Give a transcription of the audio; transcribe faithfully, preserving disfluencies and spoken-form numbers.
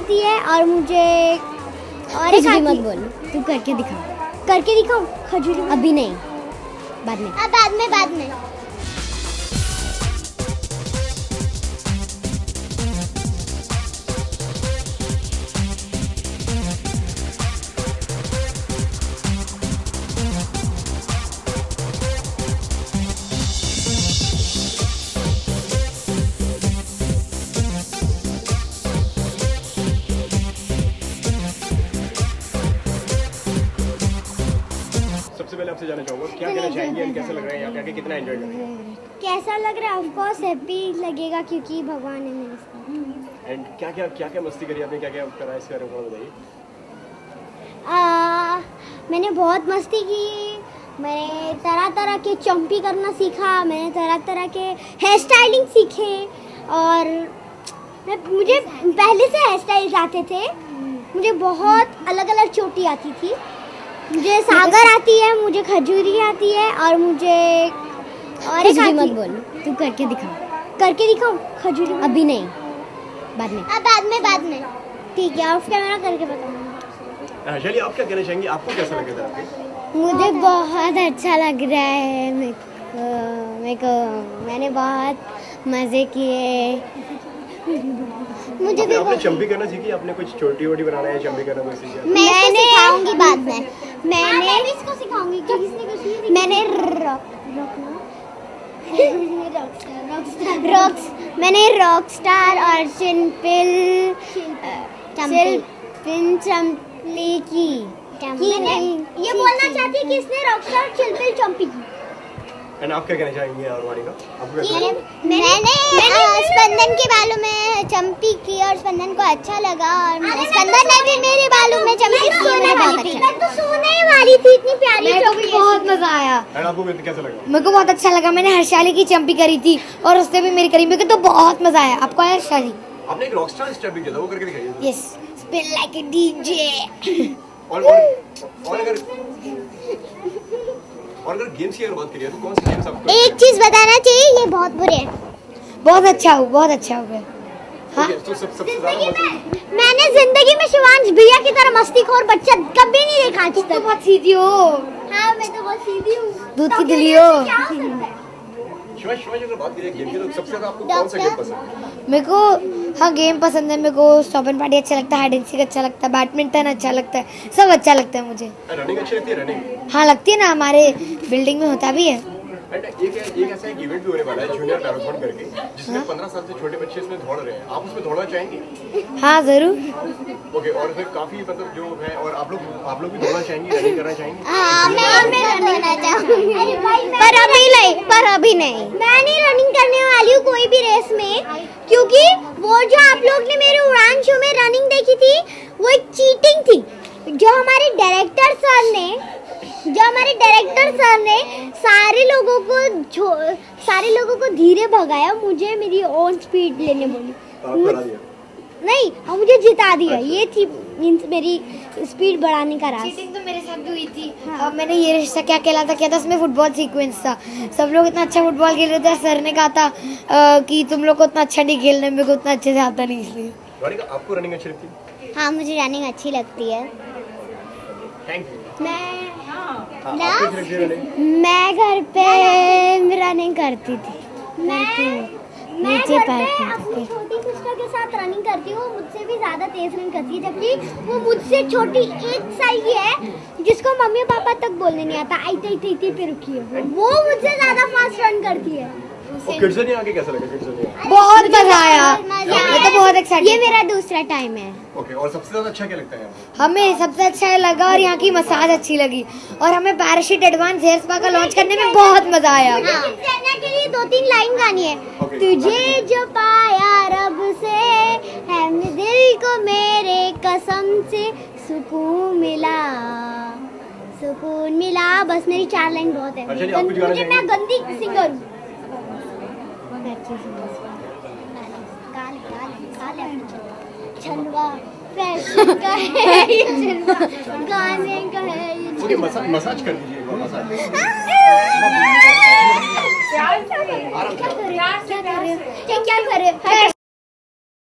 आती है और मुझे और एक मत बोल, तू करके दिखा। करके दिखाऊं? खजूरी अभी नहीं, बाद में। अब बाद में बाद में सबसे पहले आपसे जानना चाहूँगा क्या कहना चाहेंगे, कैसा लग रहा है यहाँ पे आके, कितना एंजॉय कर रहे हैं? कैसा लग रहा है? ऑफ कोर्स हैप्पी लगेगा क्योंकि भगवान है मेरे साथ। एंड क्या क्या क्या क्या मस्ती करी आपने, क्या क्या करा इसके बारे में थोड़ा बताइए। मैंने बहुत मस्ती की, मैंने तरह तरह के चंपी करना सीखा, मैंने तरह तरह के हेयर स्टाइलिंग सीखे और मैं मुझे पहले से हेयर स्टाइल्स आते थे। मुझे बहुत अलग अलग चोटी आती थी, मुझे सागर आती है, मुझे खजूरी आती है और मुझे और एक मत बोल, तू करके दिखा। करके दिखाऊं? खजूरी अभी नहीं, बाद में। अब बाद में बाद में ठीक है, ऑफ कैमरा करके बताऊंगा। चलिए, आप क्या कहना चाहेंगे, आपको कैसा लगा था आपको? मुझे बहुत अच्छा लग रहा है, मेरे को मेरे को मैंने बहुत मजे किए। मुझे भी आपने चंपी करना सीखी, आपने कुछ छोटी वोटी बनाना है, चंपी करना कोई सीखा? मैंने सिखाऊंगी बाद में। मैंने मैं इसको सिखाऊंगी क्योंकि इसने कुछ नहीं सीखा। मैंने रॉक्स मैंने रॉक स्टार और चिंपिल चिंपिल चंपी की की नहीं। ये बोलना चाहती है कि इसने रॉक स्टार चिंपिल चंपी की। एंड आप क्या कहना चाहेंगे और वाणी का? आपको कैसा मैंने लगा? मैंने, मैंने स्पंदन के बालों में चंपी की और स्पंदन को अच्छा लगा और स्पंदन ने भी मेरे बालों में चंपी की। मुझे बहुत अच्छा, मैं तो सोने वाली थी, इतनी प्यारी चंपी, बहुत मजा आया। एंड आपको कैसा लगा? मेरे को बहुत अच्छा लगा, मैंने हर्षाली की चंपी करी थी और उसने भी मेरी करी, मेरे को तो बहुत मजा आया। आपको आया हर्षाली? आपने एक रॉकस्टार स्टेप भी किया था, वो करके दिखाइए। Yes, spin like a DJ. और और अगर और अगर गेम्स की अगर बात करिए तो कौन सी गेम्स आपको? एक चीज बताना चाहिए, ये बहुत बुरे हैं। बहुत अच्छा हो, बहुत अच्छा हो गया। हाँ, तो सब सबसे ज्यादा मजा मैंने जिंदगी में शिवांश भैया की तरह मस्तीखोर बच्चा कभी नहीं देखा आज तुम तो तक। बहुत सीधी हो, हाँ, मैं तो बहुत सीधी हूँ। दूध की दिली हो। शिवाज शिवाज अगर बात करिए गेम की तो सबसे ज्यादा आपको कौन सा गेम पसंद है? मेरे को हाँ गेम पसंद है, मेरे को स्टॉप एंड पार्टी अच्छा लगता है, हाइड एंड सीक अच्छा लगता है, बैडमिंटन अच्छा लगता है, सब अच्छा लगता है मुझे। रनिंग अच्छी लगती है? रनिंग हाँ लगती है ना, हमारे बिल्डिंग में होता भी है। एंड एक एक ऐसा एक इवेंट भी होने वाला है जूनियर मैराथन करके, जिसमें पंद्रह साल से छोटे बच्चे इसमें दौड़ रहे हैं, आप उसमें दौड़ना चाहेंगे? हाँ जरूर। ओके, और फिर काफी मतलब जो है, और आप लोग आप लोग भी दौड़ना चाहेंगे, रनिंग करना चाहेंगे? हाँ, मैं मैं रनिंग करना चाहूँगी, पर अभी नहीं, पर अभी नहीं। मैं नहीं रनिंग करने वाली हूँ कोई भी रेस में, क्योंकि वो जो आप लोग ने मेरे उड़ान शो में रनिंग देखी थी, वो एक चीटिंग थी। जो हमारे डायरेक्टर सर ने जो हमारे डायरेक्टर सर ने सारे लोगों को सारे लोगों को धीरे भगाया, मुझे मेरी ओन स्पीड लेने बोली। आपको हरा दिया? नहीं, और मुझे जिता दिया। ये थी मींस मेरी स्पीड बढ़ाने का राज। चीटिंग तो मेरे साथ भी हुई थी। हाँ। और मैंने ये रिश्ता क्या कहलाता किया था, उसमें फुटबॉल सीक्वेंस था, सब लोग इतना अच्छा फुटबॉल खेल रहे थे, सर ने कहा था आ, कि तुम लोग को उतना अच्छा नहीं खेलना, मेरे को उतना अच्छे से आता नहीं, इसलिए। आपको रनिंग अच्छी लगती है? हाँ, मुझे रनिंग अच्छी लगती है। Thank you. मैं हाँ, आपको अच्छी लगती है रनिंग? मैं घर पे रनिंग करती थी। मैं मैं घर पे अपनी छोटी सिस्टर के साथ रनिंग करती हूँ, मुझसे भी ज्यादा तेज रनिंग करती है, जबकि वो मुझसे छोटी एक साल की है, जिसको मम्मी पापा तक बोलने नहीं आता, आई आई आई पे रुकी है, वो मुझसे ज्यादा फास्ट रन करती है। और किड्सोनिया आके कैसा लगा? किड्सोनिया बहुत मजा आया, मैं तो बहुत एक्साइटेड। ये मेरा दूसरा टाइम है। ओके, और सबसे ज्यादा अच्छा क्या लगता है? हमें सबसे अच्छा लगा और यहाँ की मसाज अच्छी लगी, और हमें पैराशूट एडवांस हेयर स्पा का लॉन्च करने में बहुत मजा आया। सेना के लिए दो तीन लाइन गानी है। तुझे जो पाया रब से है दिल को मेरे कसम से सुकून मिला, सुकून मिला। बस मेरी चार लाइन बहुत है। अच्छा जी, आप कुछ गाना मुझे मैं गंदी सिंगर हूँ। छलवा फैशन का है ये, छलवा गाने का है ये। ओके, मसाज मसाज कर दीजिए, मसाज। क्या कर रहे हो? क्या कर रहे हो?